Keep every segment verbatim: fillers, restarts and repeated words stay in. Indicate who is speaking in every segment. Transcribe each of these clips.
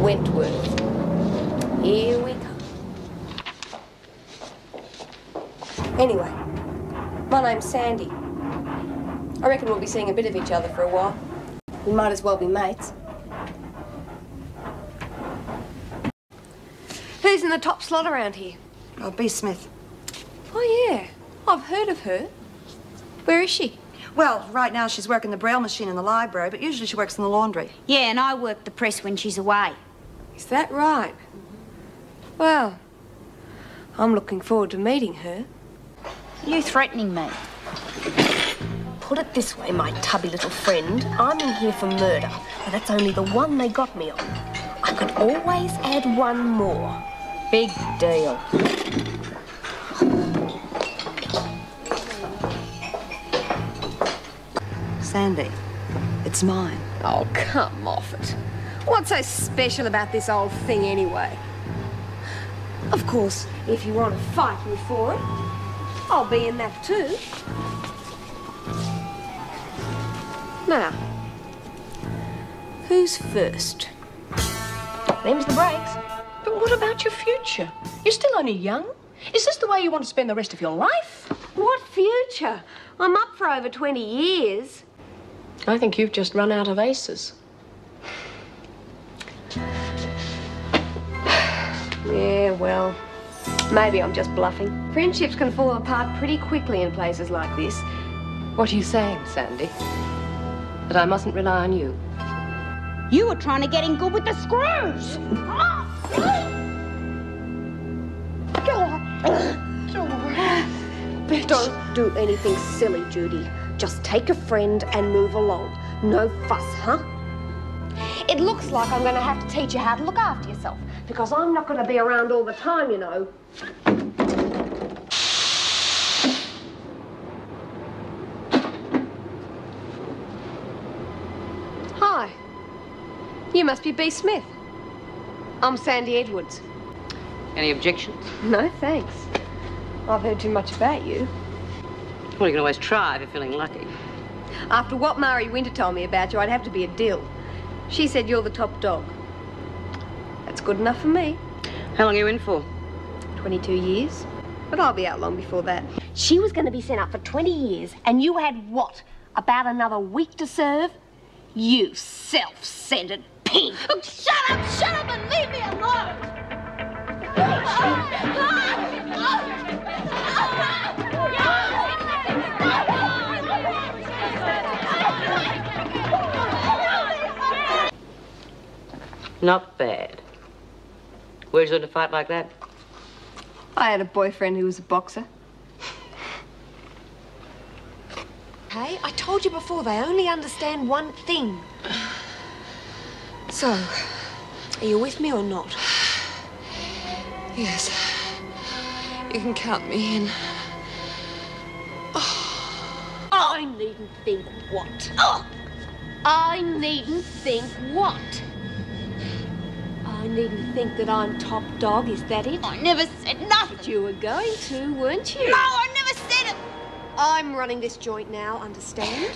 Speaker 1: Wentworth. Here we come. Anyway, my name's Sandy. I reckon we'll be seeing a bit of each other for a while. We might as well be mates. Who's in the top slot around here?
Speaker 2: Oh, B. Smith.
Speaker 1: Oh, yeah. I've heard of her. Where is she?
Speaker 2: Well, right now she's working the braille machine in the library, but usually she works in the laundry.
Speaker 3: Yeah, and I work the press when she's away.
Speaker 1: Is that right? Well, I'm looking forward to meeting her.
Speaker 3: You threatening me?
Speaker 1: Put it this way, my tubby little friend. I'm in here for murder, and that's only the one they got me on. I could always add one more. Big deal.
Speaker 2: Sandy, it's mine.
Speaker 1: Oh, come off it. What's so special about this old thing anyway? Of course, if you want to fight me for it, I'll be in that too. Now, who's first? Them's the breaks.
Speaker 4: But what about your future? You're still only young. Is this the way you want to spend the rest of your life?
Speaker 1: What future? I'm up for over twenty years.
Speaker 4: I think you've just run out of aces.
Speaker 1: Yeah, well, maybe I'm just bluffing. Friendships can fall apart pretty quickly in places like this.
Speaker 4: What are you saying, Sandy? That I mustn't rely on you?
Speaker 3: You were trying to get in good with the screws.
Speaker 1: Don't do anything silly, Judy. Just take a friend and move along. No fuss, huh? It looks like I'm going to have to teach you how to look after yourself, because I'm not going to be around all the time, you know. Hi. You must be B. Smith. I'm Sandy Edwards.
Speaker 4: Any objections?
Speaker 1: No, thanks. I've heard too much about you.
Speaker 4: Well, you can always try if you're feeling lucky.
Speaker 1: After what Mari Winter told me about you, I'd have to be a dill. She said you're the top dog. That's good enough for me.
Speaker 4: How long are you in for?
Speaker 1: twenty-two years. But I'll be out long before that. She was going to be sent up for twenty years, and you had what? About another week to serve? You self-centered pig.
Speaker 3: Oh, shut up, shut up and leave me alone.
Speaker 4: Not bad. Where'd you learn to fight like that?
Speaker 1: I had a boyfriend who was a boxer. Hey, I told you before, they only understand one thing. So, are you with me or not?
Speaker 5: Yes. You can count me in. Oh.
Speaker 1: I needn't think what? Oh. I needn't think what? I needn't think that I'm top dog, is that it?
Speaker 3: I never said nothing.
Speaker 1: But you were going to, weren't you?
Speaker 3: No, I never said it.
Speaker 1: I'm running this joint now, understand?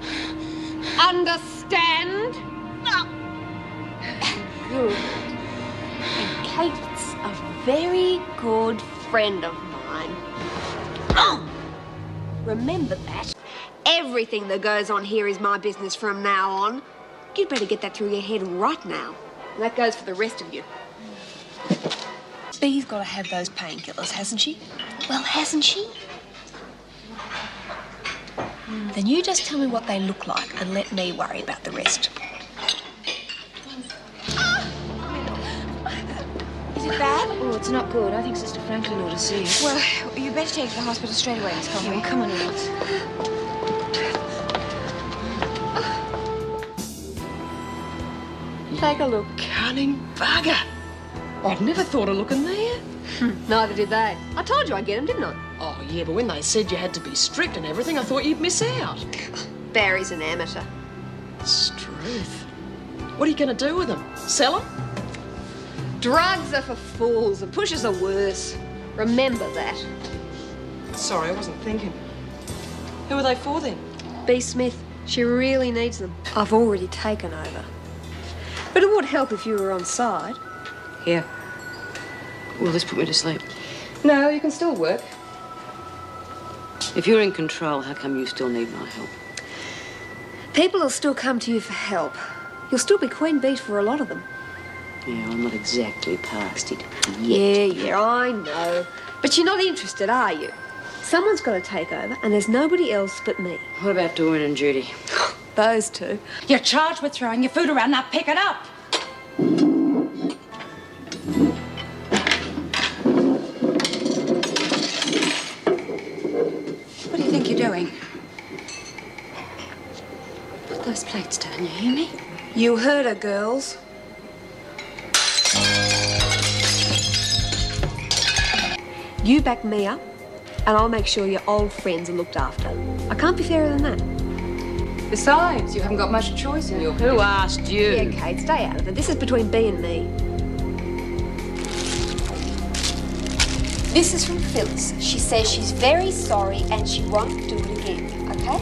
Speaker 1: Understand?
Speaker 3: No.
Speaker 1: Good. And Kate's a very good friend of mine.
Speaker 3: Oh.
Speaker 1: Remember that. Everything that goes on here is my business from now on. You'd better get that through your head right now. And that goes for the rest of you.
Speaker 5: Bee's got to have those painkillers, hasn't she?
Speaker 3: Well, hasn't she?
Speaker 5: Then you just tell me what they look like and let me worry about the rest.
Speaker 3: Is it bad? Oh, it's not good. I think Sister Franklin ought to see you.
Speaker 5: Well, you better take her to the hospital straight away, Miss Conway.
Speaker 3: Come on, Alice.
Speaker 1: Take a look.
Speaker 4: Cunning bugger. I'd never thought of looking there.
Speaker 1: Neither did they. I told you I'd get them, didn't I?
Speaker 4: Oh, yeah, but when they said you had to be strict and everything, I thought you'd miss out.
Speaker 1: Barry's an amateur.
Speaker 4: Struth. What are you going to do with them? Sell them?
Speaker 1: Drugs are for fools and pushers are worse. Remember that.
Speaker 4: Sorry, I wasn't thinking. Who are they for, then?
Speaker 1: B. Smith, she really needs them. I've already taken over.
Speaker 2: But it would help if you were on side.
Speaker 3: Here. Will this put me to sleep?
Speaker 2: No, you can still work.
Speaker 3: If you're in control, how come you still need my help?
Speaker 2: People will still come to you for help. You'll still be queen beat for a lot of them.
Speaker 3: Yeah, I'm not exactly past it
Speaker 2: Yeah,
Speaker 3: yet.
Speaker 2: yeah, I know. But you're not interested, are you? Someone's got to take over, and there's nobody else but me.
Speaker 3: What about Doreen and Judy?
Speaker 2: Those two.
Speaker 6: You're charged with throwing your food around. Now pick it up. What do you think you're doing? Put those plates down, you hear me?
Speaker 2: You heard her, girls. You back me up, and I'll make sure your old friends are looked after. I can't be fairer than that.
Speaker 6: Besides, you haven't got much choice in your...
Speaker 3: Who asked you?
Speaker 2: Yeah, Kate, stay out of it. This is between Bea and me. This is from Phyllis. She says she's very sorry and she won't do it again, okay?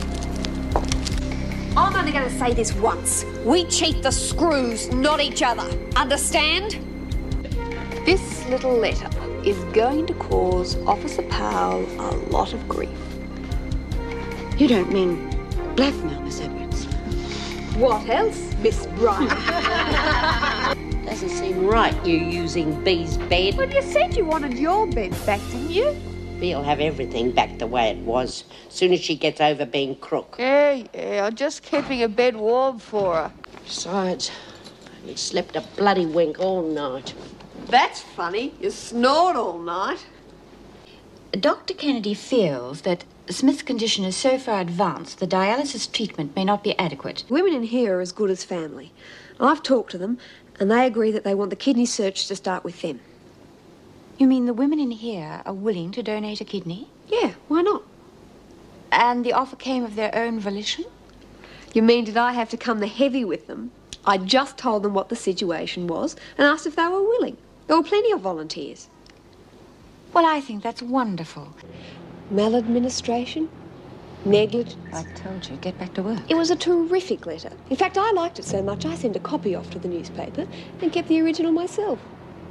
Speaker 2: I'm only going to say this once. We cheat the screws, not each other. Understand? This little letter is going to cause Officer Powell a lot of grief.
Speaker 3: You don't mean blackmail, Miss Edwards?
Speaker 2: What else, Miss Bryant?
Speaker 7: Doesn't seem right, you using Bea's bed.
Speaker 2: Well, you said you wanted your bed back, didn't you?
Speaker 7: Bea'll have everything back the way it was, soon as she gets over being crook.
Speaker 8: Yeah, yeah, I'm just keeping a bed warm for her.
Speaker 7: Besides, I haven't slept a bloody wink all night.
Speaker 2: That's funny. You snored all night.
Speaker 6: Doctor Kennedy feels that Smith's condition is so far advanced the dialysis treatment may not be adequate.
Speaker 2: Women in here are as good as family. I've talked to them, and they agree that they want the kidney search to start with them.
Speaker 6: You mean the women in here are willing to donate a kidney?
Speaker 2: Yeah, why not?
Speaker 6: And the offer came of their own volition?
Speaker 2: You mean, did I have to come the heavy with them? I just told them what the situation was and asked if they were willing. There were plenty of volunteers.
Speaker 6: Well, I think that's wonderful.
Speaker 2: Maladministration? Negligence?
Speaker 6: I told you, get back to work.
Speaker 2: It was a terrific letter. In fact, I liked it so much I sent a copy off to the newspaper and kept the original myself.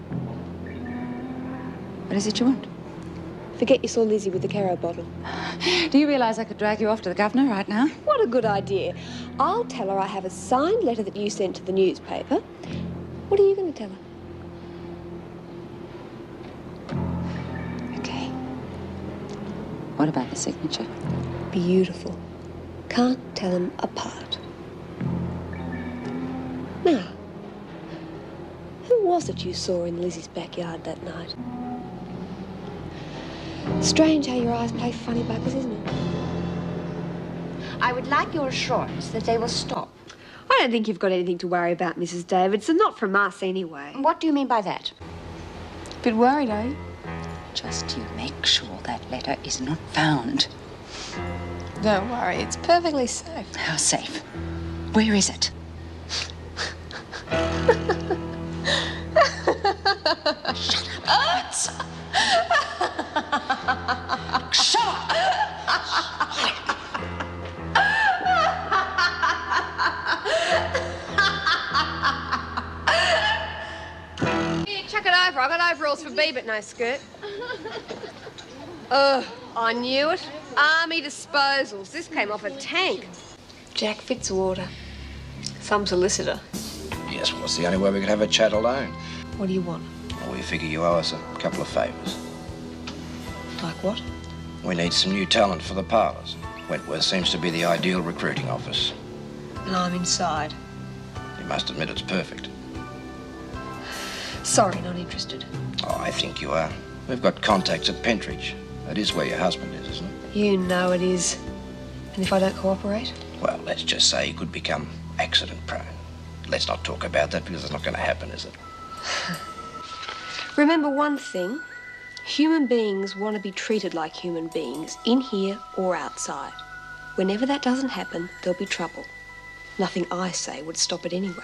Speaker 6: What is it you want?
Speaker 2: Forget you saw Lizzie with the Caro bottle.
Speaker 6: Do you realise I could drag you off to the governor right now?
Speaker 2: What a good idea. I'll tell her I have a signed letter that you sent to the newspaper. What are you going to tell her?
Speaker 6: Okay. What about the signature?
Speaker 2: Beautiful. Can't tell them apart. Now, who was it you saw in Lizzie's backyard that night? Strange how your eyes play funny buggers, isn't it?
Speaker 6: I would like your assurance that they will stop.
Speaker 2: I don't think you've got anything to worry about, Missus Davidson. Not from us, anyway.
Speaker 6: What do you mean by that?
Speaker 2: Bit worried, are you?
Speaker 6: Just you make sure that letter is not found.
Speaker 2: Don't worry, it's perfectly safe.
Speaker 6: How safe? Where is it? Shut up, Alex. Shut up!
Speaker 2: Here, chuck it over. I got overalls for Bea, but no skirt. Ugh, I knew it. Army disposals. This came off a tank. Jack Fitzwater. Some solicitor.
Speaker 9: Yes, well, it's the only way we could have a chat alone.
Speaker 2: What do you want?
Speaker 9: Well, we figure you owe us a couple of favours.
Speaker 2: Like what?
Speaker 9: We need some new talent for the parlours. Wentworth seems to be the ideal recruiting office.
Speaker 2: And I'm inside.
Speaker 9: You must admit it's perfect.
Speaker 2: Sorry, not interested.
Speaker 9: Oh, I think you are. We've got contacts at Pentridge. That is where your husband is, isn't it?
Speaker 2: You know it is. And if I don't cooperate?
Speaker 9: Well, let's just say he could become accident-prone. Let's not talk about that because it's not going to happen, is it?
Speaker 2: Remember one thing. Human beings want to be treated like human beings, in here or outside. Whenever that doesn't happen, there'll be trouble. Nothing I say would stop it anyway.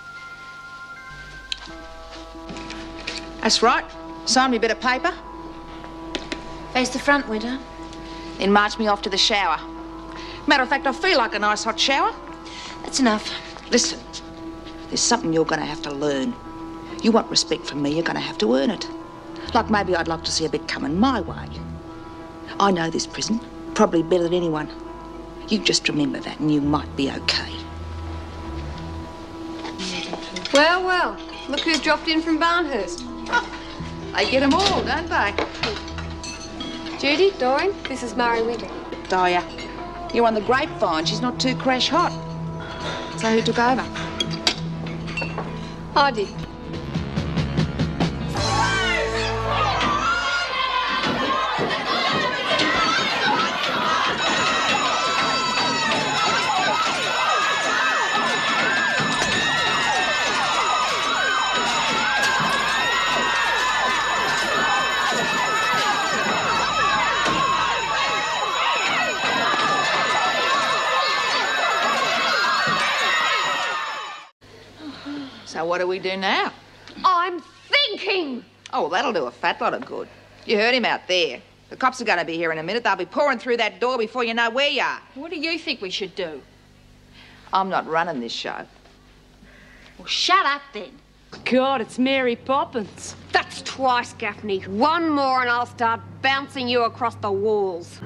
Speaker 8: That's right. Sign me a bit of paper.
Speaker 6: Face the front, Winter.
Speaker 8: Then march me off to the shower. Matter of fact, I feel like a nice hot shower.
Speaker 6: That's enough.
Speaker 8: Listen,
Speaker 3: There's something you're going to have to learn. You want respect from me, you're going to have to earn it. Like maybe I'd like to see a bit coming my way. I know this prison, probably better than anyone. You just remember that and you might be okay.
Speaker 2: Well, well, look who's dropped in from Barnhurst.
Speaker 3: They get them all, don't they?
Speaker 2: Judy, Doreen, this is Murray Winter.
Speaker 3: Dyer, you're on the grapevine. She's not too crash hot. So who took over?
Speaker 2: I did.
Speaker 3: So what do we do now?
Speaker 2: I'm thinking!
Speaker 3: Oh, well, that'll do a fat lot of good. You heard him out there. The cops are going to be here in a minute. They'll be pouring through that door before you know where you are.
Speaker 4: What do you think we should do?
Speaker 3: I'm not running this show.
Speaker 2: Well, shut up then.
Speaker 4: God, it's Mary Poppins.
Speaker 2: That's twice, Gaffney. One more and I'll start bouncing you across the walls.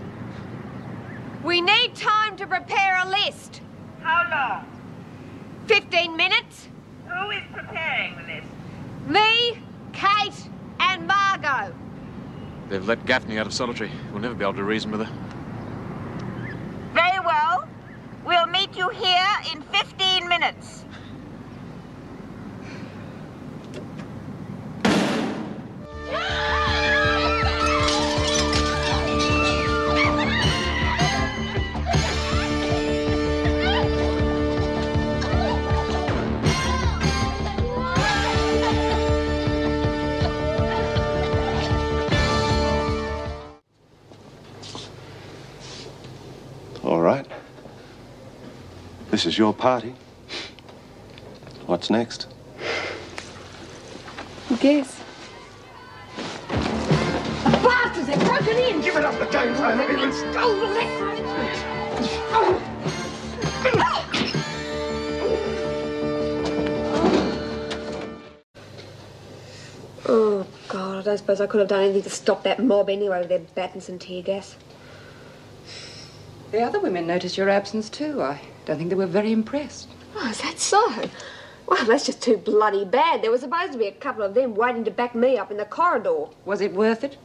Speaker 2: We need time to prepare a list.
Speaker 10: How long?
Speaker 2: Fifteen minutes.
Speaker 10: Who is preparing the list?
Speaker 2: Me, Kate, and Margot.
Speaker 11: They've let Gaffney out of solitary. We'll never be able to reason with her.
Speaker 10: Very well. We'll meet you here in fifteen minutes.
Speaker 12: All right. This is your party. What's next?
Speaker 2: Guess. The bastards have broken in!
Speaker 12: Give it up the game time, ambulance!
Speaker 2: Oh, let Oh, God, I don't suppose I could have done anything to stop that mob anyway with their batons and tear gas.
Speaker 6: The other women noticed your absence too. I don't think they were very impressed.
Speaker 2: Oh, is that so? Well, that's just too bloody bad. There was supposed to be a couple of them waiting to back me up in the corridor.
Speaker 6: Was it worth it?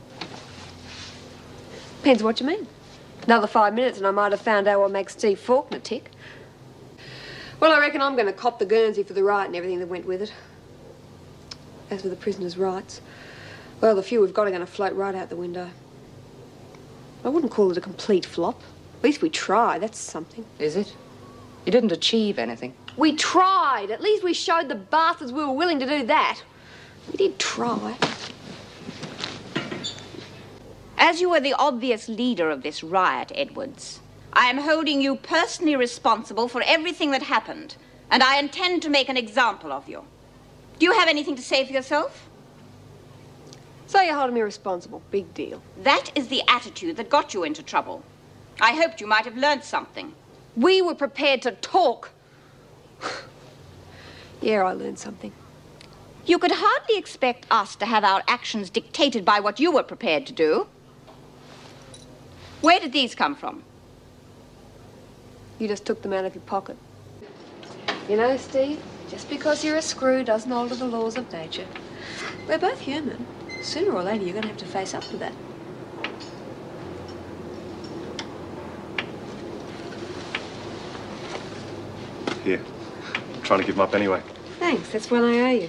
Speaker 2: Depends what you mean. Another five minutes and I might have found out what makes Steve Faulkner tick. Well, I reckon I'm going to cop the Guernsey for the riot and everything that went with it. As for the prisoners' rights, well, the few we've got are going to float right out the window. I wouldn't call it a complete flop. At least we tried, that's something.
Speaker 6: Is it? You didn't achieve anything.
Speaker 2: We tried. At least we showed the bastards we were willing to do that. We did try.
Speaker 13: As you are the obvious leader of this riot, Edwards, I am holding you personally responsible for everything that happened, and I intend to make an example of you. Do you have anything to say for yourself?
Speaker 2: So you're holding me responsible. Big deal.
Speaker 13: That is the attitude that got you into trouble. I hoped you might have learned something.
Speaker 2: We were prepared to talk. Yeah, I learned something.
Speaker 13: You could hardly expect us to have our actions dictated by what you were prepared to do. Where did these come from?
Speaker 2: You just took them out of your pocket. You know, Steve, just because you're a screw doesn't alter the laws of nature. We're both human. Sooner or later, you're going to have to face up to that.
Speaker 12: Here. I'm trying to give them up anyway.
Speaker 2: Thanks, that's one I owe you.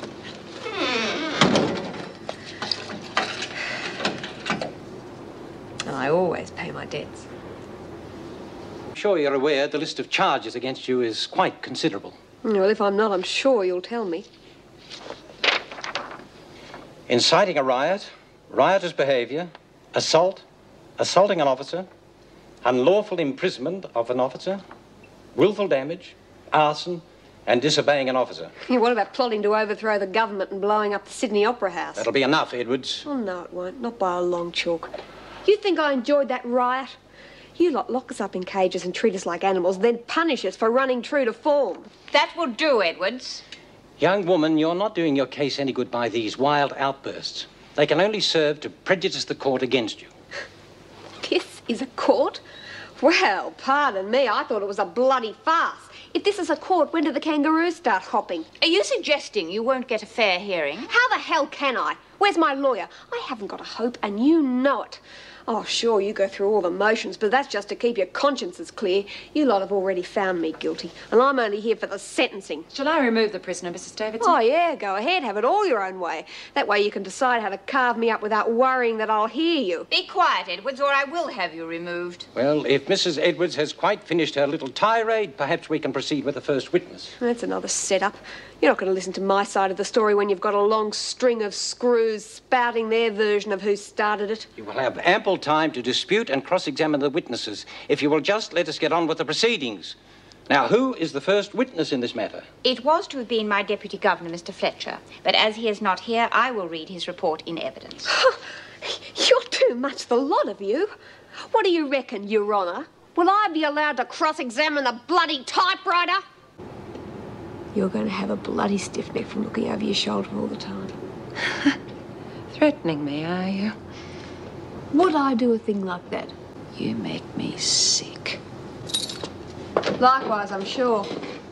Speaker 2: I always pay my debts.
Speaker 14: I'm sure you're aware the list of charges against you is quite considerable.
Speaker 2: Well, if I'm not, I'm sure you'll tell me.
Speaker 14: Inciting a riot, riotous behaviour, assault, assaulting an officer, unlawful imprisonment of an officer, willful damage, arson, and disobeying an officer.
Speaker 2: Yeah, what about plotting to overthrow the government and blowing up the Sydney Opera House?
Speaker 14: That'll be enough, Edwards.
Speaker 2: Oh, no, it won't. Not by a long chalk. You think I enjoyed that riot?
Speaker 1: You lot lock us up in cages and treat us like animals, then punish us for running true to form.
Speaker 13: That will do, Edwards.
Speaker 14: Young woman, you're not doing your case any good by these wild outbursts. They can only serve to prejudice the court against you.
Speaker 1: This is a court? Well, pardon me, I thought it was a bloody farce. If this is a court, when do the kangaroos start hopping?
Speaker 13: Are you suggesting you won't get a fair hearing?
Speaker 1: How the hell can I? Where's my lawyer? I haven't got a hope, and you know it. Oh, sure, you go through all the motions, but that's just to keep your consciences clear. You lot have already found me guilty, and I'm only here for the sentencing.
Speaker 15: Shall I remove the prisoner, Missus Davidson?
Speaker 1: Oh, yeah, go ahead. Have it all your own way. That way you can decide how to carve me up without worrying that I'll hear you.
Speaker 13: Be quiet, Edwards, or I will have you removed.
Speaker 14: Well, if Missus Edwards has quite finished her little tirade, perhaps we can proceed with the first witness.
Speaker 1: That's another setup. You're not going to listen to my side of the story when you've got a long string of screws spouting their version of who started it.
Speaker 14: You will have ample time to dispute and cross-examine the witnesses if you will just let us get on with the proceedings. Now, who is the first witness in this matter?
Speaker 13: It was to have been my deputy governor, Mister Fletcher, but as he is not here, I will read his report in evidence.
Speaker 1: You're too much, the lot of you. What do you reckon, Your Honour? Will I be allowed to cross-examine a bloody typewriter? You're going to have a bloody stiff neck from looking over your shoulder all the time.
Speaker 15: Threatening me, are you?
Speaker 1: Would I do a thing like that?
Speaker 3: You make me sick.
Speaker 1: Likewise, I'm sure.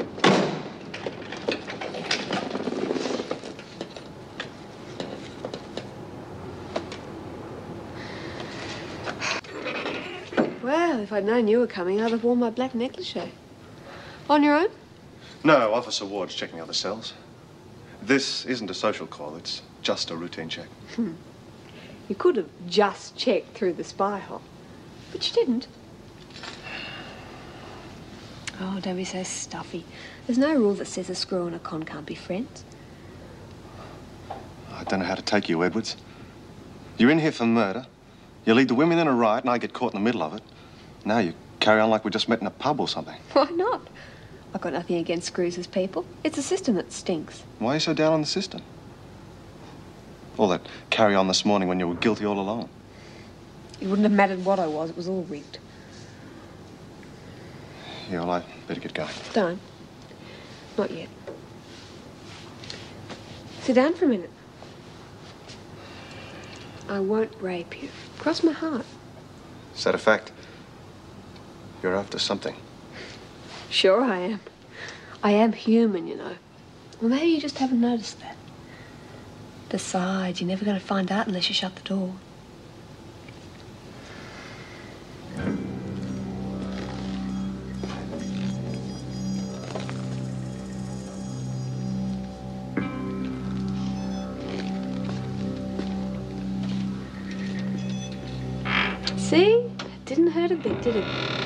Speaker 1: Well, if I'd known you were coming, I'd have worn my black negligee. On your own?
Speaker 12: No, Officer Ward's checking other cells. This isn't a social call, it's just a routine check.
Speaker 1: Hmm. You could have just checked through the spy hole, but you didn't. Oh, don't be so stuffy. There's no rule that says a screw and a con can't be friends.
Speaker 12: I don't know how to take you, Edwards. You're in here for murder. You lead the women in a riot and I get caught in the middle of it. Now you carry on like we just met in a pub or something.
Speaker 1: Why not? I've got nothing against screws as people. It's the system that stinks.
Speaker 12: Why are you so down on the system? All that carry on this morning when you were guilty all along.
Speaker 1: It wouldn't have mattered what I was. It was all rigged.
Speaker 12: Yeah, well, I better get going.
Speaker 1: Don't. Not yet. Sit down for a minute. I won't rape you. Cross my heart.
Speaker 12: Is that a fact? You're after something.
Speaker 1: Sure I am. I am human, you know. Well, maybe you just haven't noticed that. Besides, you're never going to find out unless you shut the door. See? It didn't hurt a bit, did it?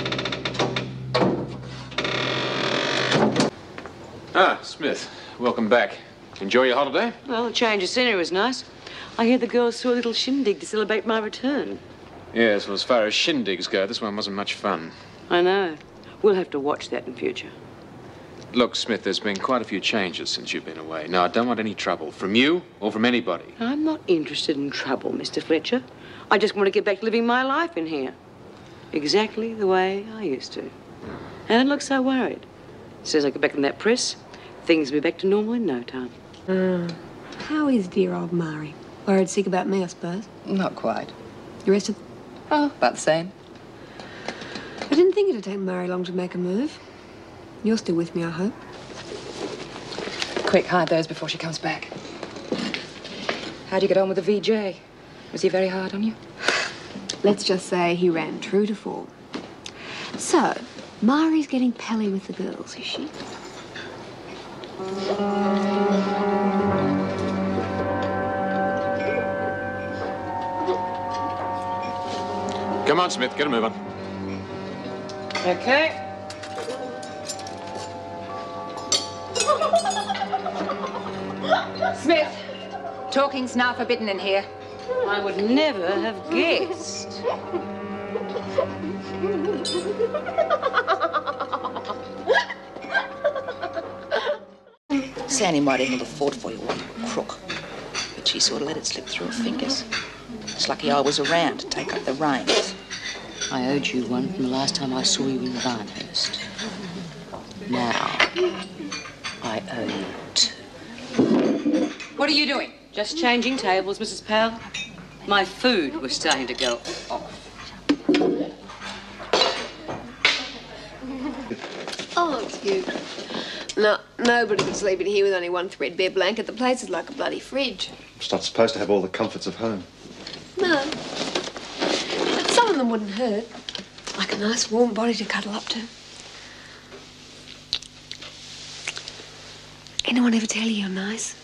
Speaker 11: Ah, Smith. Welcome back. Enjoy your holiday?
Speaker 16: Well, a change of scenery was nice. I hear the girls threw a little shindig to celebrate my return.
Speaker 11: Yes, well, as far as shindigs go, this one wasn't much fun.
Speaker 16: I know. We'll have to watch that in future.
Speaker 11: Look, Smith, there's been quite a few changes since you've been away. Now, I don't want any trouble from you or from anybody.
Speaker 16: I'm not interested in trouble, Mister Fletcher. I just want to get back to living my life in here. Exactly the way I used to. And I look so worried. As soon as I get back in that press, things will be back to normal in no time.
Speaker 1: Mm. How is dear old Mari? Worried sick about me, I suppose?
Speaker 15: Not quite.
Speaker 1: The rest of...
Speaker 15: Oh, about the same.
Speaker 1: I didn't think it'd take Mari long to make a move. You're still with me, I hope.
Speaker 15: Quick, hide those before she comes back. How'd you get on with the V J? Was he very hard on you?
Speaker 1: Let's just say he ran true to form. So, Mari's getting pally with the girls, is she?
Speaker 11: Come on, Smith, get a move on.
Speaker 16: Okay.
Speaker 15: Smith, talking's now forbidden in here.
Speaker 16: I would never have guessed.
Speaker 3: Sandy might even have fought for you, what a crook. But she sort of let it slip through her fingers. It's lucky I was around to take up the reins.
Speaker 16: I owed you one from the last time I saw you in Barnhurst. Now, I owe you two.
Speaker 15: What are you doing?
Speaker 16: Just changing tables, Missus Powell. My food was starting to go off.
Speaker 2: Oh, it's you. No, nobody could sleep in here with only one threadbare blanket. The place is like a bloody fridge.
Speaker 12: It's not supposed to have all the comforts of home.
Speaker 2: No. But some of them wouldn't hurt. Like a nice warm body to cuddle up to. Anyone ever tell you you're nice?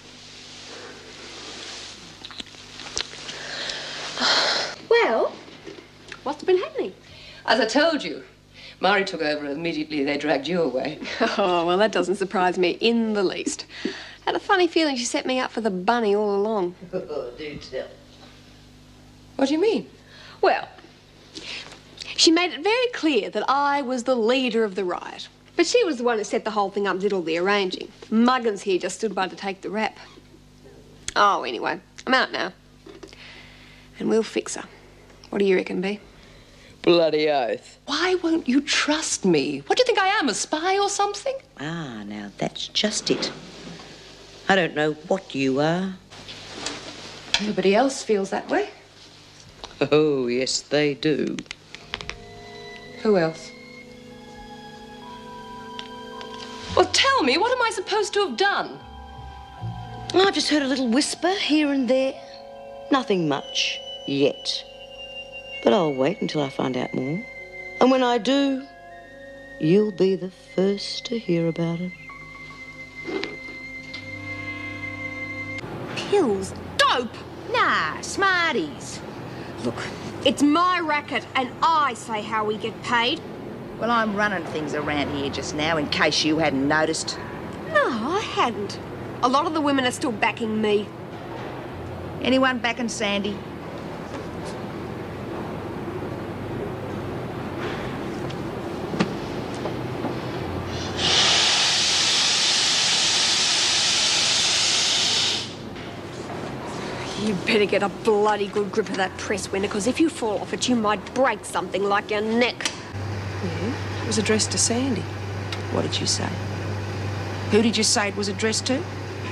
Speaker 2: Well, what's been happening?
Speaker 4: As I told you, Mari took over immediately. They dragged you away.
Speaker 2: Oh, well, that doesn't surprise me in the least. Had a funny feeling she set me up for the bunny all along.
Speaker 7: Oh, do tell.
Speaker 4: What do you mean?
Speaker 2: Well, she made it very clear that I was the leader of the riot. But she was the one who set the whole thing up, did all the arranging. Muggins here just stood by to take the rap. Oh, anyway, I'm out now. And we'll fix her. What do you reckon, B?
Speaker 4: Bloody oath. Why won't you trust me? What do you think I am, a spy or something?
Speaker 7: Ah, now that's just it. I don't know what you are.
Speaker 4: Nobody else feels that way.
Speaker 16: Oh, yes, they do.
Speaker 4: Who else? Well, tell me, what am I supposed to have done?
Speaker 7: I've just heard a little whisper here and there. Nothing much yet. But I'll wait until I find out more. And when I do, you'll be the first to hear about it.
Speaker 2: Pills? Dope?
Speaker 3: Nah, Smarties. Look,
Speaker 2: It's my racket, and I say how we get paid.
Speaker 3: well, I'm running things around here just now in case you hadn't noticed.
Speaker 2: No, I hadn't. A lot of the women are still backing me.
Speaker 3: Anyone backing Sandy?
Speaker 2: You better get a bloody good grip of that press window, because if you fall off it, you might break something like your neck.
Speaker 3: Yeah, it was addressed to Sandy. What did you say? Who did you say it was addressed to?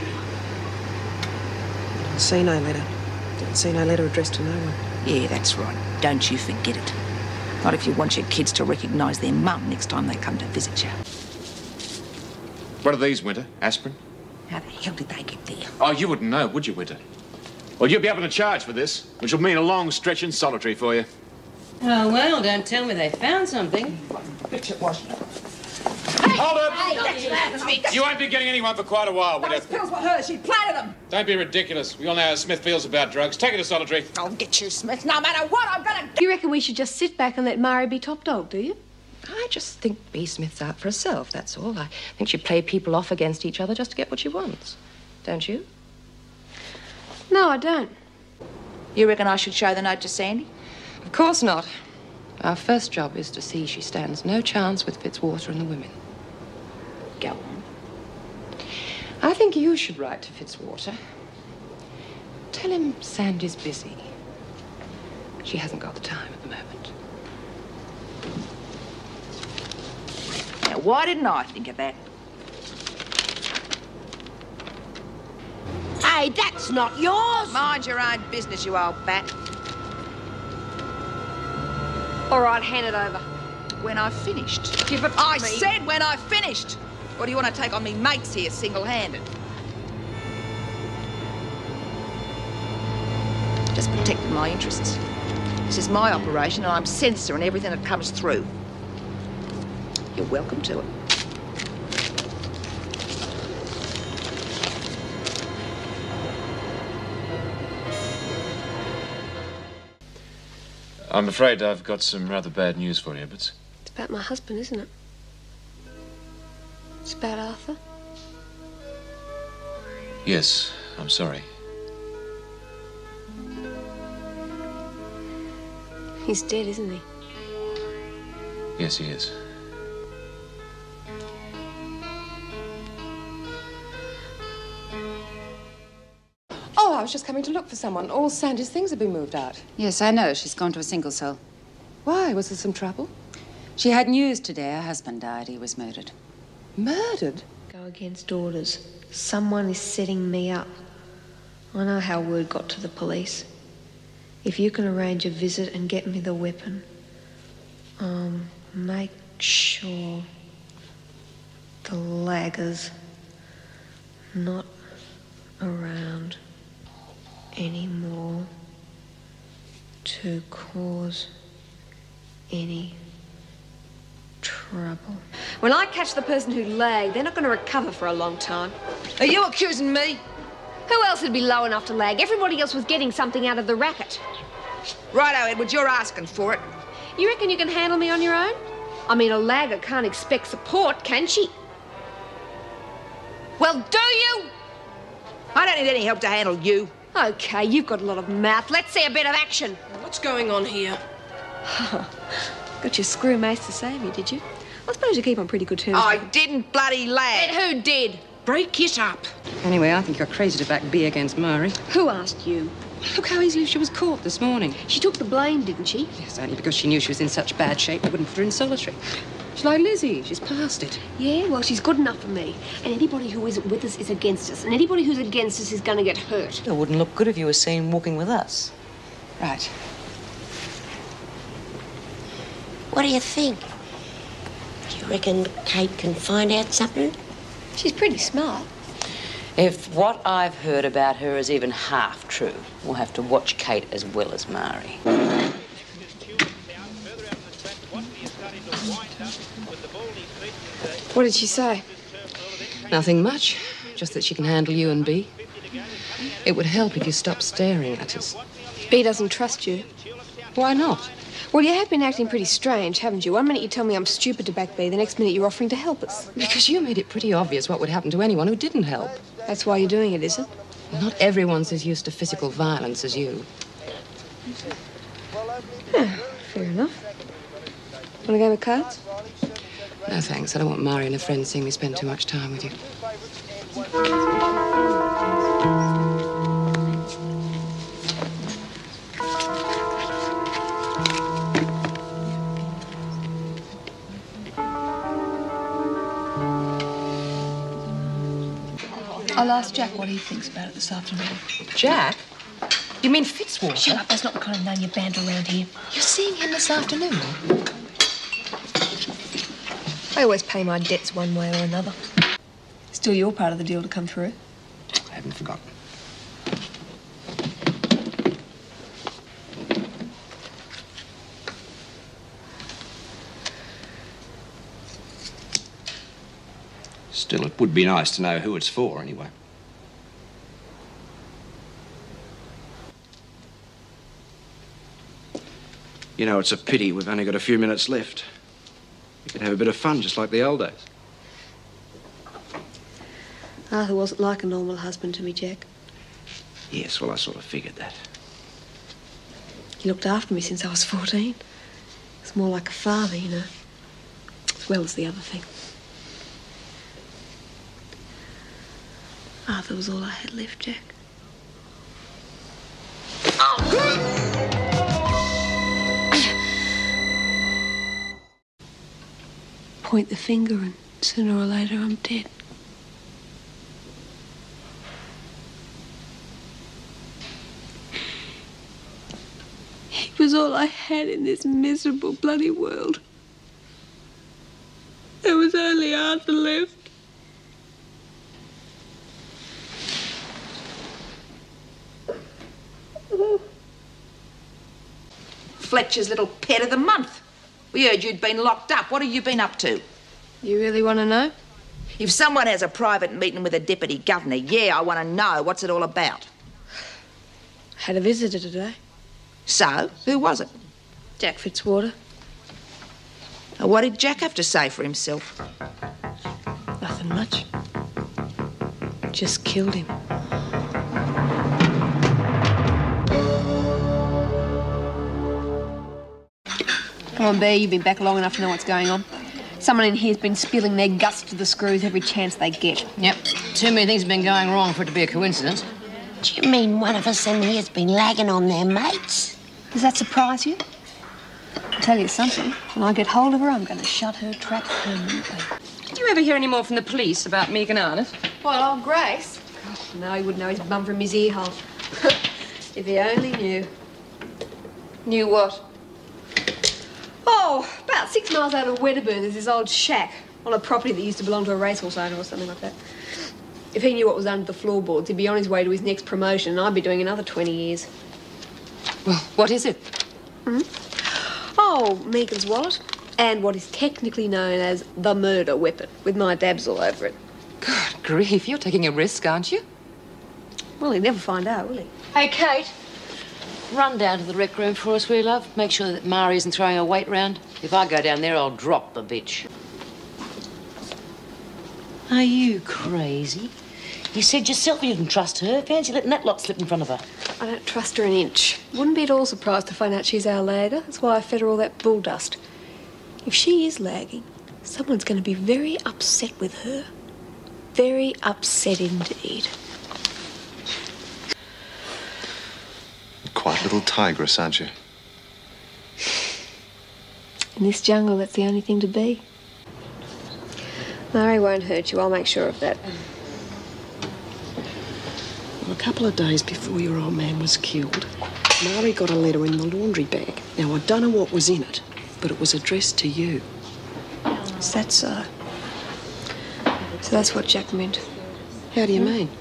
Speaker 17: Didn't see no letter. Didn't see no letter addressed to no one.
Speaker 3: Yeah, that's right. Don't you forget it. Not if you want your kids to recognise their mum next time they come to visit you.
Speaker 11: What are these, Winter? Aspirin?
Speaker 3: How the hell did they get there?
Speaker 11: Oh, you wouldn't know, would you, Winter? Well, you'll be able to charge for this, which will mean a long stretch in solitary for you.
Speaker 16: Oh, well, don't tell me they found something.
Speaker 3: Bitch, it wasn't.
Speaker 11: Hold it!
Speaker 3: Hey, that's that.
Speaker 11: You won't be getting anyone for quite a while, Winter.
Speaker 3: Those pills were hers. She planted them.
Speaker 11: Don't be ridiculous. We all know how Smith feels about drugs. Take her to solitary.
Speaker 3: I'll get you, Smith. No matter what, I'm gonna...
Speaker 2: You reckon we should just sit back and let Mari be top dog, do you?
Speaker 15: I just think B. Smith's out for herself, that's all. I think she play people off against each other just to get what she wants. Don't you?
Speaker 2: No, I don't.
Speaker 3: You reckon I should show the note to Sandy?
Speaker 15: Of course not. Our first job is to see she stands no chance with Fitzwater and the women.
Speaker 3: Go on.
Speaker 15: I think you should write to Fitzwater. Tell him Sandy's busy. She hasn't got the time at the moment.
Speaker 3: Now, why didn't I think of that?
Speaker 7: Hey, that's not yours.
Speaker 3: Mind your own business, you old bat.
Speaker 2: All right, hand it over.
Speaker 3: When I've finished.
Speaker 2: Give it to
Speaker 3: I
Speaker 2: me.
Speaker 3: said when I've finished. Or do you want to take on me mates here single-handed? Just protecting my interests. This is my operation and I'm censoring everything that comes through. You're welcome to it.
Speaker 11: I'm afraid I've got some rather bad news for you, Edwards.
Speaker 2: It's about my husband, isn't it? It's about Arthur.
Speaker 11: Yes, I'm sorry.
Speaker 2: He's dead, isn't he?
Speaker 11: Yes, he is.
Speaker 15: Oh, I was just coming to look for someone. All Sandy's things have been moved out.
Speaker 6: Yes, I know. She's gone to a single cell.
Speaker 15: Why? Was there some trouble?
Speaker 18: She had news today. Her husband died. He was murdered.
Speaker 15: Murdered?
Speaker 5: Go against orders. Someone is setting me up. I know how word got to the police. If you can arrange a visit and get me the weapon, um, make sure the lagger's not around anymore to cause any trouble.
Speaker 2: When I catch the person who lagged, they're not going to recover for a long time.
Speaker 3: Are you accusing me?
Speaker 2: Who else would be low enough to lag? Everybody else was getting something out of the racket.
Speaker 3: Righto, Edward, you're asking for it.
Speaker 2: You reckon you can handle me on your own? I mean, a lagger can't expect support, can she?
Speaker 3: Well, do you? I don't need any help to handle you.
Speaker 2: OK, you've got a lot of mouth. Let's see a bit of action.
Speaker 4: What's going on here?
Speaker 2: Got your screw mace to save you, did you? I suppose you keep on pretty good terms.
Speaker 3: I didn't bloody lag.
Speaker 2: Then who did?
Speaker 3: Break it up.
Speaker 15: Anyway, I think you're crazy to back B against Murray.
Speaker 2: Who asked you?
Speaker 15: Look how easily she was caught this morning.
Speaker 2: She took the blame, didn't she?
Speaker 15: Yes, only because she knew she was in such bad shape they wouldn't put her in solitary. She's like Lizzie. She's past it.
Speaker 2: Yeah, well, she's good enough for me. And anybody who isn't with us is against us. And anybody who's against us is going to get hurt.
Speaker 7: It wouldn't look good if you were seen walking with us.
Speaker 15: Right.
Speaker 19: What do you think? Do you reckon Kate can find out something?
Speaker 5: She's pretty smart.
Speaker 7: If what I've heard about her is even half true, we'll have to watch Kate as well as Mari.
Speaker 15: What did she say? Nothing much. Just that she can handle you and B. It would help if you stopped staring at us.
Speaker 5: B doesn't trust you.
Speaker 15: Why not?
Speaker 5: Well, you have been acting pretty strange, haven't you? One minute you tell me I'm stupid to back B, the next minute you're offering to help us.
Speaker 15: Because you made it pretty obvious what would happen to anyone who didn't help.
Speaker 5: That's why you're doing it, is it?
Speaker 15: Not everyone's as used to physical violence as you.
Speaker 5: Yeah, fair enough. Want a game of cards?
Speaker 15: No, thanks. I don't want Mari and her friends seeing me spend too much time with you.
Speaker 5: I'll ask Jack what he thinks about it this afternoon.
Speaker 15: Jack? You mean Fitzwater?
Speaker 5: Shut up, that's not the kind of name you banter around here.
Speaker 15: You're seeing him this afternoon?
Speaker 5: I always pay my debts one way or another. Still your part of the deal to come through.
Speaker 9: I haven't forgotten. Still, it would be nice to know who it's for, anyway. You know, it's a pity we've only got a few minutes left. We could have a bit of fun, just like the old days.
Speaker 5: Arthur wasn't like a normal husband to me, Jack.
Speaker 9: Yes, well, I sort of figured that.
Speaker 5: He looked after me since I was fourteen. It's more like a father, you know, as well as the other thing. Arthur was all I had left, Jack. Point the finger and sooner or later I'm dead. He was all I had in this miserable bloody world. There was only Arthur left.
Speaker 3: Fletcher's little pet of the month. We heard you'd been locked up. What have you been up to?
Speaker 5: You really want to know?
Speaker 3: If someone has a private meeting with a deputy governor, yeah, I want to know. What's it all about?
Speaker 5: Had a visitor today.
Speaker 3: So, who was it?
Speaker 5: Jack Fitzwater.
Speaker 3: Now, what did Jack have to say for himself?
Speaker 5: Nothing much. Just killed him. Come on, Bear, you've been back long enough to know what's going on. Someone in here's been spilling their guts to the screws every chance they get.
Speaker 18: Yep. Too many things have been going wrong for it to be a coincidence.
Speaker 19: Do you mean one of us in here's been lagging on their mates?
Speaker 5: Does that surprise you? I'll tell you something. When I get hold of her, I'm going to shut her trap permanently.
Speaker 15: Did you ever hear any more from the police about Megan Arnott?
Speaker 5: What, old Grace? Oh, no, he wouldn't know his bum from his ear hole. If he only knew.
Speaker 15: Knew what?
Speaker 5: Oh, about six miles out of Wedderburn, there's this old shack on a property that used to belong to a racehorse owner or something like that. If he knew what was under the floorboards, he'd be on his way to his next promotion, and I'd be doing another twenty years.
Speaker 15: Well, what is it?
Speaker 5: Hmm? Oh, Megan's wallet, and what is technically known as the murder weapon, with my dabs all over it.
Speaker 15: Good grief, you're taking a risk, aren't you?
Speaker 5: Well, he'll never find out, will he?
Speaker 18: Hey, Kate, run down to the rec room for us, will you, love? Make sure that Mari isn't throwing her weight round. If I go down there, I'll drop the bitch. Are you crazy? You said yourself you didn't trust her. Fancy letting that lot slip in front of her.
Speaker 5: I don't trust her an inch. Wouldn't be at all surprised to find out she's our lagger. That's why I fed her all that bull dust. If she is lagging, someone's going to be very upset with her. Very upset indeed.
Speaker 12: Quite a little tigress, aren't you?
Speaker 5: In this jungle, that's the only thing to be. Mari won't hurt you. I'll make sure of that.
Speaker 17: Well, a couple of days before your old man was killed, Mari got a letter in the laundry bag. Now, I don't know what was in it, but it was addressed to you.
Speaker 5: Is that so? So that's what Jack meant.
Speaker 17: How do you mean?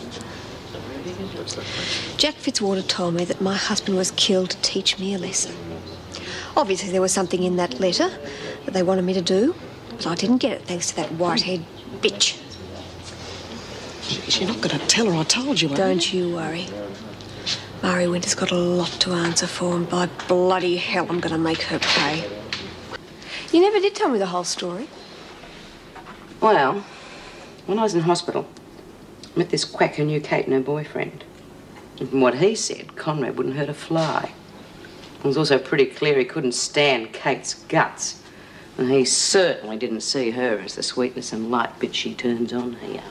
Speaker 5: Jack Fitzwater told me that my husband was killed to teach me a lesson. Obviously, there was something in that letter that they wanted me to do, but I didn't get it thanks to that white-haired bitch.
Speaker 17: You're not going to tell her I told you, are you?
Speaker 5: Don't you worry. Mari Winter's got a lot to answer for, and by bloody hell, I'm going to make her pay. You never did tell me the whole story.
Speaker 16: Well, when I was in hospital, I met this quack who knew Kate and her boyfriend. And from what he said, Conrad wouldn't hurt a fly. It was also pretty clear he couldn't stand Kate's guts. And he certainly didn't see her as the sweetness and light bitch she turns on here.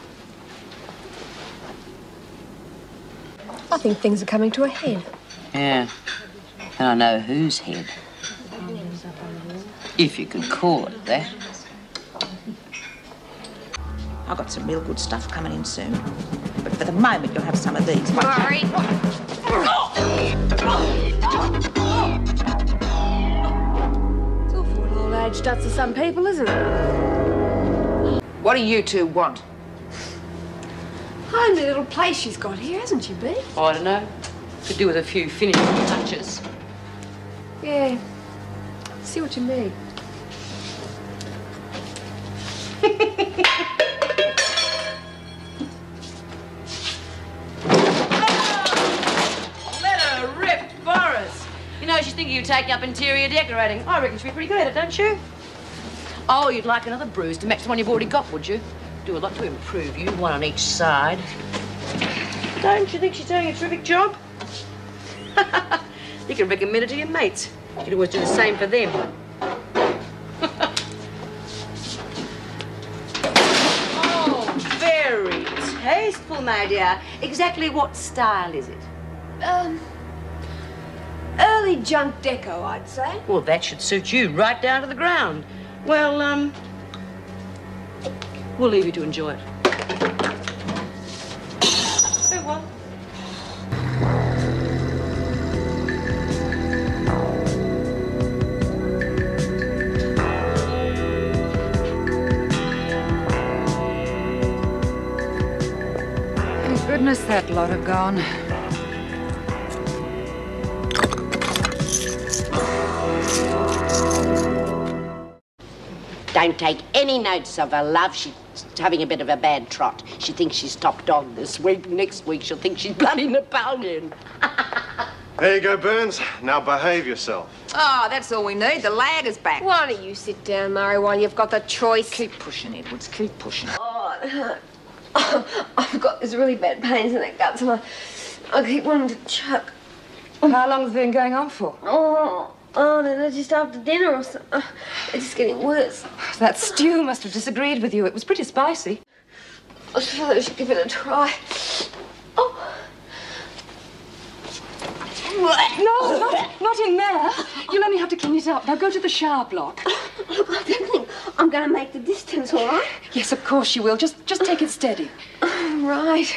Speaker 5: I think things are coming to a head.
Speaker 18: Yeah. And I know whose head. If you could call it that.
Speaker 3: I've got some real good stuff coming in soon. But for the moment, you'll have some of these.
Speaker 5: Mari! It's awful what old age does to some people, isn't it?
Speaker 3: What do you two want?
Speaker 5: Homely little place she's got here, hasn't she, Bee?
Speaker 16: Oh, I don't know. Could do with a few finishing touches.
Speaker 5: Yeah. See what you mean.
Speaker 18: Let her rip, Boris. You know, she's thinking of taking up interior decorating. I reckon she'd be pretty good at it, don't you? Oh, you'd like another bruise to match the one you've already got, would you? Do a lot to improve you, one on each side.
Speaker 16: Don't you think she's doing a terrific job? You can recommend it to your mates. You could always do the same for them. Oh, very tasteful, my dear. Exactly what style is it?
Speaker 5: Um, early junk deco, I'd say.
Speaker 16: Well, that should suit you right down to the ground. Well, um, we'll leave you to enjoy it. Very well.
Speaker 15: Thank goodness that lot are gone.
Speaker 19: Don't take any notice of her, love. She's having a bit of a bad trot. She thinks she's top dog this week. Next week, she'll think she's bloody Napoleon.
Speaker 12: There you go, Burns. Now behave yourself.
Speaker 3: Oh, that's all we need. The lad is back.
Speaker 5: Why don't you sit down, Mari, while you've got the choice?
Speaker 3: Keep pushing, Edwards. Keep pushing.
Speaker 5: Oh, it hurts. Oh, I've got this really bad pains in the guts, and I, I keep wanting to choke.
Speaker 15: How long has it been going on for?
Speaker 5: Oh, oh, no, just after dinner or something. Oh, it's just getting worse.
Speaker 15: That stew must have disagreed with you. It was pretty spicy.
Speaker 5: I suppose I should give it a try. Oh.
Speaker 15: No, not, not in there. You'll only have to clean it up. Now go to the shower block.
Speaker 1: Look, I don't think I'm going to make the distance, all right?
Speaker 15: Yes, of course you will. Just, just take it steady.
Speaker 1: Right.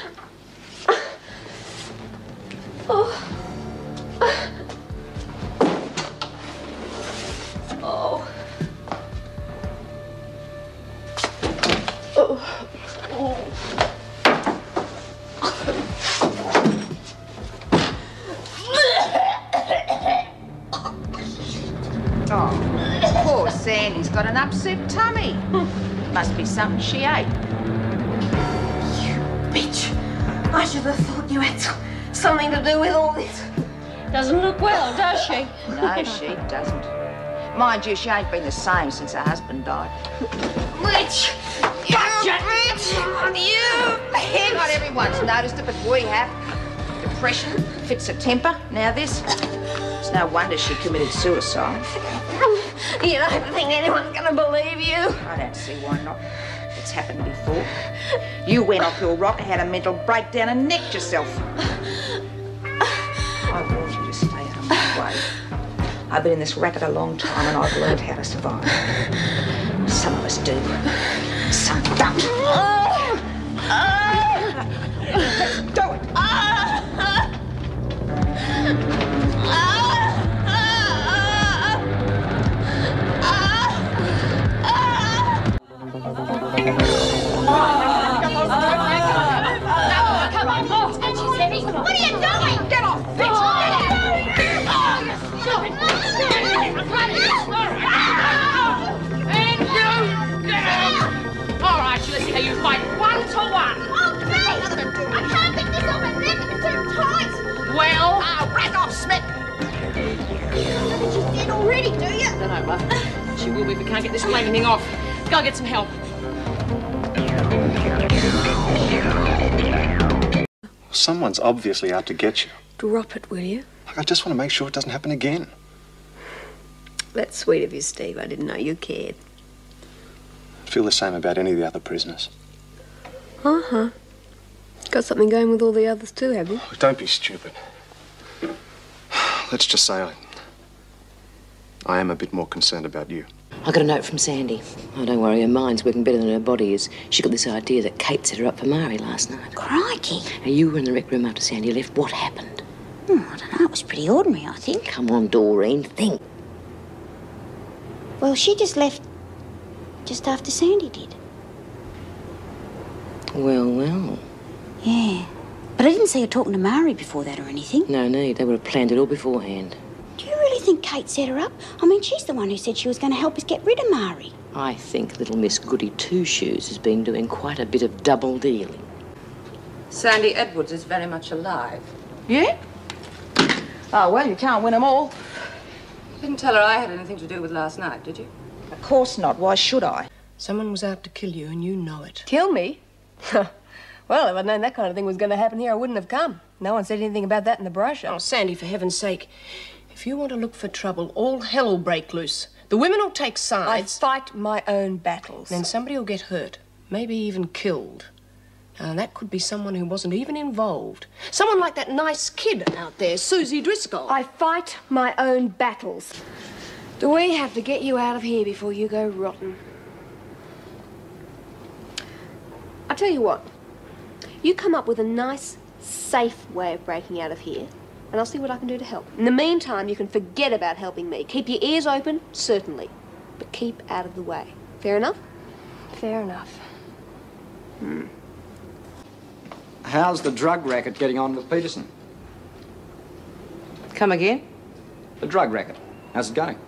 Speaker 1: Oh. Oh. Oh. Oh.
Speaker 3: Oh, poor Sandy's got an upset tummy. Must be something she ate.
Speaker 1: You bitch. I should have thought you had something to do with all this.
Speaker 19: Doesn't look well, does she?
Speaker 3: No, she doesn't. Mind you, she ain't been the same since her husband died.
Speaker 1: Witch!
Speaker 3: Gotcha! You! Not everyone's noticed it, but we have. Depression, fits of temper, now this. It's no wonder she committed suicide.
Speaker 1: You don't think anyone's going to believe you?
Speaker 3: I don't see why not. It's happened before. You went off your rocker, had a mental breakdown and nicked yourself. I want you to stay out of my way. I've been in this racket a long time and I've learned how to survive. Some of us do. Some don't. Let's do it.
Speaker 1: What are you doing? Get off, bitch!
Speaker 18: And you, get out! All right, let's see how you fight one to one.
Speaker 1: Oh, please! I can't pick this off my neck. It's too tight.
Speaker 18: Well?
Speaker 3: Ah, right off, Smith.
Speaker 1: She's dead already, do you?
Speaker 18: I don't know, Muff. She will be if we can't get this flaming thing off. Go and get some help.
Speaker 12: Someone's obviously out to get you.
Speaker 5: Drop it, will you?
Speaker 12: Like, I just want to make sure it doesn't happen again.
Speaker 5: That's sweet of you, Steve. I didn't know you cared.
Speaker 12: I feel the same about any of the other prisoners.
Speaker 5: Uh-huh. Got something going with all the others too, have you?
Speaker 12: Oh, don't be stupid. Let's just say I... I am a bit more concerned about you.
Speaker 7: I got a note from Sandy. Oh, don't worry, her mind's working better than her body is. She got this idea that Kate set her up for Mari last night.
Speaker 6: Crikey.
Speaker 7: Now, you were in the rec room after Sandy left. What happened?
Speaker 6: Oh, I don't know. It was pretty ordinary, I think.
Speaker 7: Come on, Doreen, think.
Speaker 6: Well, she just left just after Sandy did.
Speaker 7: Well, well.
Speaker 6: Yeah. But I didn't see her talking to Mari before that or anything.
Speaker 7: No need. They would have planned it all beforehand.
Speaker 6: Do you really think Kate set her up? I mean, she's the one who said she was going to help us get rid of Mari.
Speaker 7: I think little Miss Goody Two-Shoes has been doing quite a bit of double dealing.
Speaker 3: Sandy Edwards is very much alive.
Speaker 15: Yeah?
Speaker 3: Oh, well, you can't win them all.
Speaker 15: You didn't tell her I had anything to do with last night, did you?
Speaker 3: Of course not. Why should I?
Speaker 15: Someone was out to kill you, and you know it.
Speaker 4: Kill me? Well, if I'd known that kind of thing was going to happen here, I wouldn't have come. No one said anything about that in the brochure.
Speaker 15: Oh, Sandy, for heaven's sake. If you want to look for trouble, all hell will break loose. The women will take sides.
Speaker 4: I fight my own battles.
Speaker 15: Then somebody will get hurt, maybe even killed. And that could be someone who wasn't even involved. Someone like that nice kid out there, Susie Driscoll.
Speaker 1: I fight my own battles. Do we have to get you out of here before you go rotten? I tell you what. You come up with a nice, safe way of breaking out of here, and I'll see what I can do to help. In the meantime, you can forget about helping me. Keep your ears open, certainly, but keep out of the way. Fair enough?
Speaker 4: Fair enough.
Speaker 1: Hmm.
Speaker 20: How's the drug racket getting on with Peterson?
Speaker 16: Come again?
Speaker 20: The drug racket. How's it going?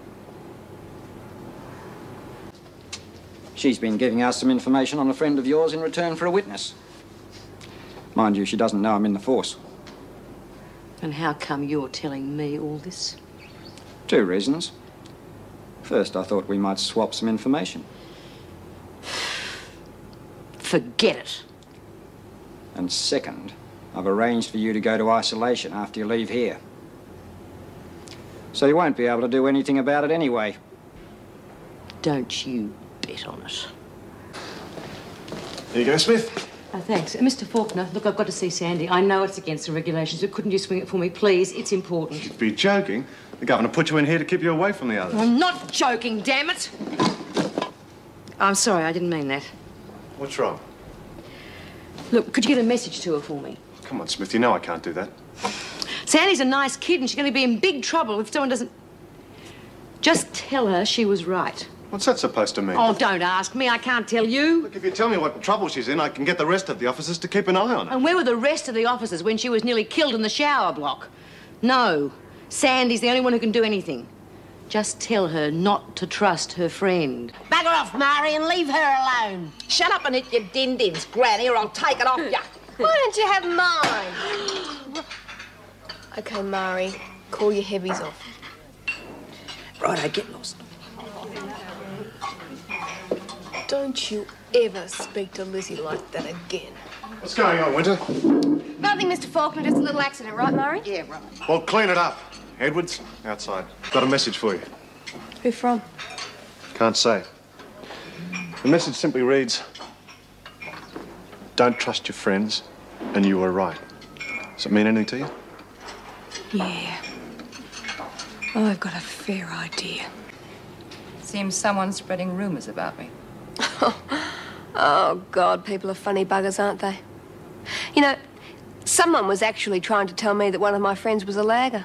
Speaker 20: She's been giving us some information on a friend of yours in return for a witness. Mind you, she doesn't know I'm in the force.
Speaker 7: And how come you're telling me all this?
Speaker 20: Two reasons. First, I thought we might swap some information.
Speaker 7: Forget it.
Speaker 20: And second, I've arranged for you to go to isolation after you leave here. So you won't be able to do anything about it anyway.
Speaker 7: Don't you bet on it.
Speaker 12: Here you go, Smith.
Speaker 18: Oh, thanks. Uh, Mister Faulkner, look, I've got to see Sandy. I know it's against the regulations, but couldn't you swing it for me, please? It's important.
Speaker 12: You'd be joking. The governor put you in here to keep you away from the others.
Speaker 18: I'm not joking, damn it! I'm sorry, I didn't mean that.
Speaker 12: What's wrong?
Speaker 18: Look, could you get a message to her for me?
Speaker 12: Come on, Smith, you know I can't do that.
Speaker 18: Sandy's a nice kid and she's going to be in big trouble if someone doesn't... Just tell her she was right.
Speaker 12: What's that supposed to mean?
Speaker 18: Oh, don't ask me. I can't tell you.
Speaker 12: Look, if you tell me what trouble she's in, I can get the rest of the officers to keep an eye on her.
Speaker 18: And where were the rest of the officers when she was nearly killed in the shower block? No. Sandy's the only one who can do anything. Just tell her not to trust her friend.
Speaker 19: Bugger off, Mari, and leave her alone. Shut up and eat your din-dins, Granny, or I'll take it off you.
Speaker 1: Why don't you have mine? OK, Mari, call your heavies off.
Speaker 19: Right, I get lost.
Speaker 1: Don't you ever speak to Lizzie like that again.
Speaker 12: What's going on, Winter?
Speaker 1: Nothing, Mister Faulkner, just a little accident, right, Mari?
Speaker 19: Yeah, right.
Speaker 12: Well, clean it up. Edwards, outside. Got a message for you.
Speaker 1: Who from?
Speaker 12: Can't say. The message simply reads, don't trust your friends, and you were right. Does it mean anything to you?
Speaker 5: Yeah. I've got a fair idea.
Speaker 21: Seems someone's spreading rumours about me.
Speaker 1: Oh, God, people are funny buggers, aren't they? You know, someone was actually trying to tell me that one of my friends was a lagger.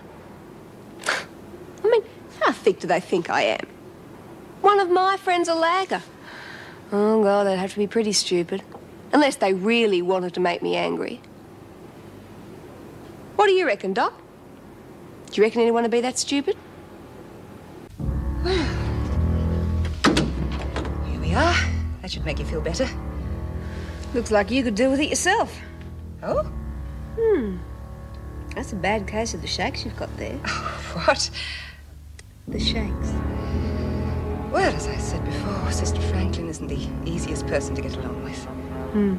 Speaker 1: I mean, how thick do they think I am? One of my friends a lagger. Oh, God, they'd have to be pretty stupid. Unless they really wanted to make me angry. What do you reckon, Doc? Do you reckon anyone would be that stupid?
Speaker 21: Here we are. That should make you feel better.
Speaker 1: Looks like you could do with it yourself.
Speaker 21: Oh?
Speaker 1: Hmm. That's a bad case of the shakes you've got there.
Speaker 21: What?
Speaker 1: The shakes.
Speaker 21: Well, as I said before, Sister Franklin isn't the easiest person to get along with.
Speaker 1: Hmm.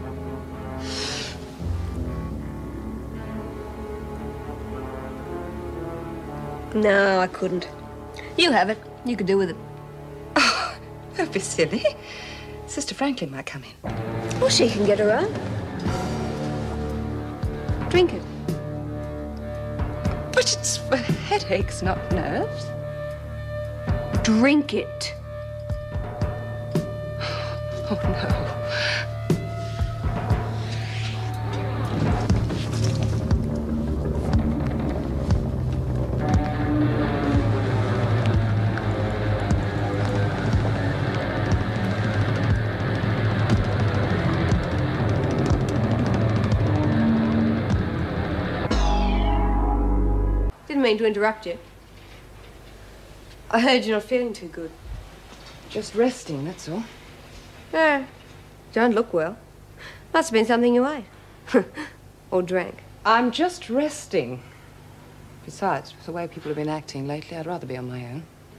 Speaker 1: No, I couldn't. You have it. You could do with it.
Speaker 21: Oh, don't be silly. Sister Franklin might come in.
Speaker 1: Well, she can get her own. Drink it.
Speaker 21: But it's for headaches, not nerves.
Speaker 1: Drink it.
Speaker 21: Oh, no.
Speaker 1: Didn't mean to interrupt you. I heard you're not feeling too good.
Speaker 18: Just resting, that's all.
Speaker 1: Yeah, don't look well. Must have been something you ate. Or drank.
Speaker 18: I'm just resting. Besides, with the way people have been acting lately, I'd rather be on my own.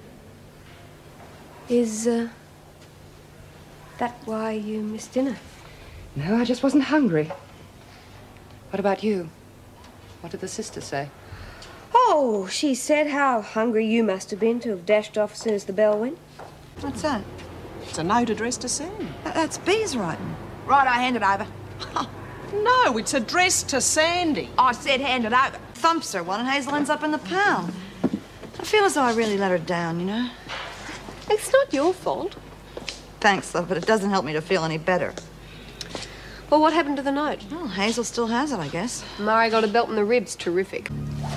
Speaker 1: Is, uh, that why you missed dinner?
Speaker 18: No, I just wasn't hungry. What about you? What did the sister say?
Speaker 1: Oh, she said how hungry you must have been to have dashed off as soon as the bell went.
Speaker 22: What's that? It's a note addressed to Sam.
Speaker 19: That's Bee's writing.
Speaker 22: Right, I hand it over. No, it's addressed to Sandy.
Speaker 19: I said hand it over. Thumps her one and Hazel ends up in the pound. I feel as though I really let her down, you know?
Speaker 1: It's not your fault.
Speaker 19: Thanks, love, but it doesn't help me to feel any better.
Speaker 1: Well, what happened to the note?
Speaker 19: Well, Hazel still has it, I guess.
Speaker 1: Mari got a belt in the ribs. Terrific.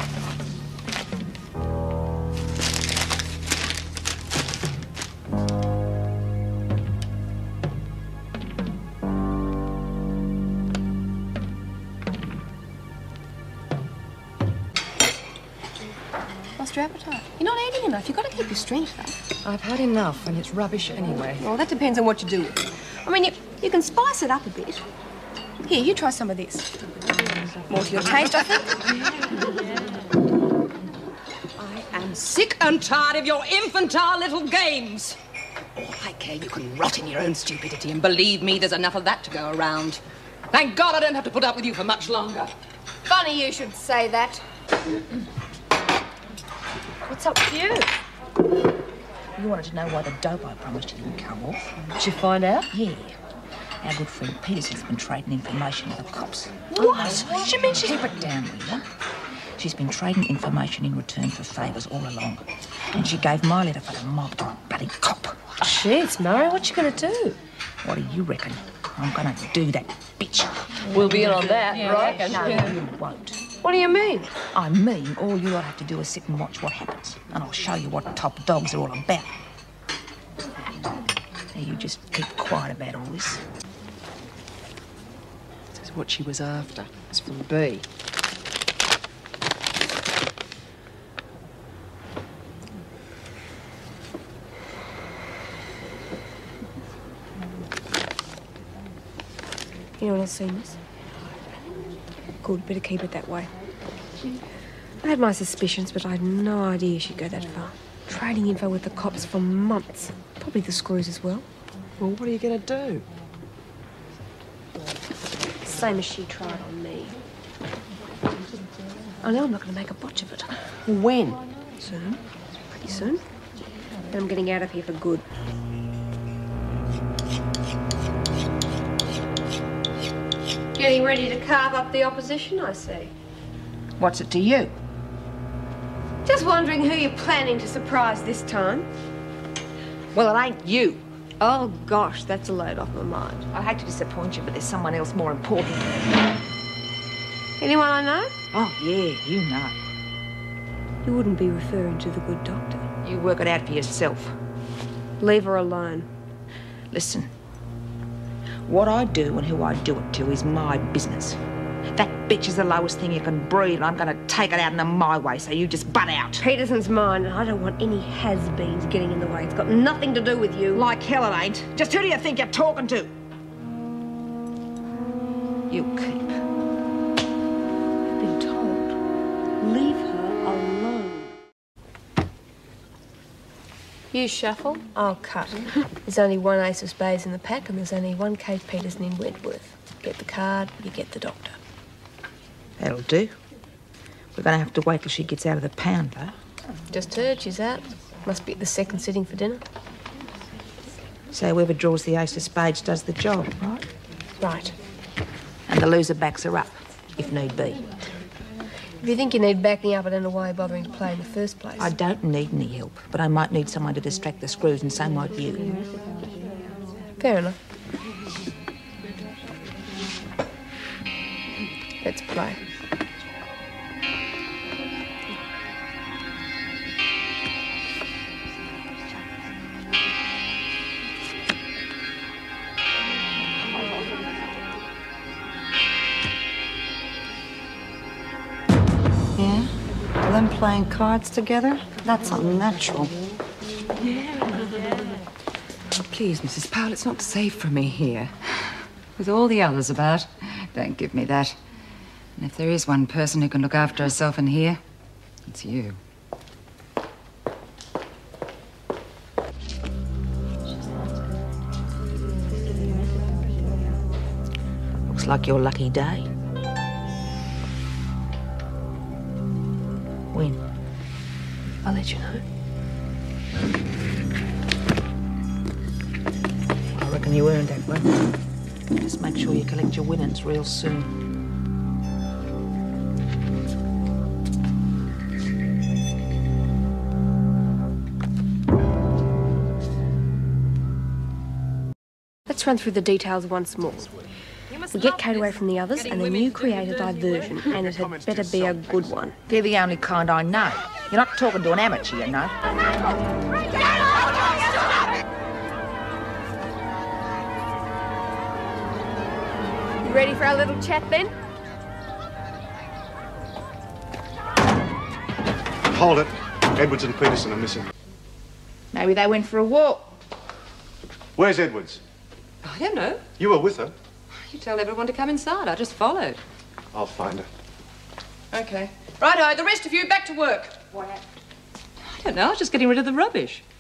Speaker 1: Lost your appetite. You're not eating enough. You've got to keep your strength up.
Speaker 18: I've had enough, and it's rubbish anyway.
Speaker 1: Well, that depends on what you do with it. I mean, you, you can spice it up a bit. Here, you try some of this. More to your taste, I think.
Speaker 18: I am sick and tired of your infantile little games. All I care, you can rot in your own stupidity, and believe me, there's enough of that to go around. Thank God I don't have to put up with you for much longer.
Speaker 1: Funny you should say that.
Speaker 21: What's up with you? You wanted to know why the dope I promised you didn't come off.
Speaker 18: Did you find out?
Speaker 21: Yeah.
Speaker 3: Our good friend Peterson's been trading information with the cops.
Speaker 4: What? She means she's...
Speaker 3: Keep it down, will you? She's been trading information in return for favours all along. And she gave my letter for the mob to a bloody cop.
Speaker 4: Shit, Murray, what you gonna do?
Speaker 3: What do you reckon? I'm gonna do that bitch.
Speaker 4: We'll be in on that,
Speaker 3: yeah,
Speaker 4: right?
Speaker 3: No,
Speaker 4: Yeah.
Speaker 3: you won't.
Speaker 4: What do you mean?
Speaker 3: I mean, all you lot have to do is sit and watch what happens. And I'll show you what top dogs are all about. Now, you just keep quiet about all this.
Speaker 17: This is what she was after. It's from B.
Speaker 5: Anyone else seen this? Good, better keep it that way. I had my suspicions, but I had no idea she'd go that far. Trading info with the cops for months. Probably the screws as well.
Speaker 17: Well, what are you going to do?
Speaker 5: Same as she tried on me. I know I'm not going to make a botch of it.
Speaker 17: When?
Speaker 5: Soon. Pretty soon. Then I'm getting out of here for good. Getting ready to carve up the opposition, I see.
Speaker 3: What's it to you?
Speaker 5: Just wondering who you're planning to surprise this time.
Speaker 3: Well, it ain't you.
Speaker 5: Oh, gosh, that's a load off my mind.
Speaker 3: I hate to disappoint you, but there's someone else more important.
Speaker 5: Anyone I know?
Speaker 3: Oh, yeah, you know.
Speaker 5: You wouldn't be referring to the good doctor.
Speaker 3: You work it out for yourself.
Speaker 5: Leave her alone.
Speaker 3: Listen, what I do and who I do it to is my business. That bitch is the lowest thing you can breed, and I'm going to take it out in my way, so you just butt out.
Speaker 5: Peterson's mine, and I don't want any has-beens getting in the way. It's got nothing to do with you.
Speaker 3: Like hell it ain't. Just who do you think you're talking to? You keep.
Speaker 5: I've been told. Leave her alone. You shuffle, I'll cut. There's only one ace of spades in the pack, and there's only one Kate Peterson in Wentworth. Get the card, you get the doctor.
Speaker 3: That'll do. We're going to have to wait till she gets out of the pound, though.
Speaker 5: Just heard she's out. Must be at the second sitting for dinner.
Speaker 3: So whoever draws the ace of spades does the job, right?
Speaker 5: Right.
Speaker 3: And the loser backs her up, if need be.
Speaker 5: If you think you need backing up, I don't know why you're bothering to play in the first place.
Speaker 3: I don't need any help, but I might need someone to distract the screws, and so might you.
Speaker 5: Fair enough. Let's play.
Speaker 7: Yeah? Well, them playing cards together? That's unnatural.
Speaker 15: Oh, please, Missus Powell, it's not safe for me here. With all the others about, don't give me that. And if there is one person who can look after herself in here, it's you.
Speaker 3: Looks like your lucky day. When?
Speaker 5: I'll let you know.
Speaker 3: I reckon you earned that one. Just make sure you collect your winnings real soon.
Speaker 5: Let's run through the details once more. We get Kate away from the others, and then you create a diversion, and it had better be a good one.
Speaker 3: They're the only kind I know. You're not talking to an amateur, you know.
Speaker 5: You ready for our little chat, then?
Speaker 12: Hold it. Edwards and Peterson are missing.
Speaker 3: Maybe they went for a walk.
Speaker 12: Where's Edwards?
Speaker 15: I don't know.
Speaker 12: You were with her.
Speaker 15: You told everyone to come inside. I just followed.
Speaker 12: I'll find her.
Speaker 15: Okay. Righto, the rest of you, back to work. What? I don't know. I was just getting rid of the rubbish.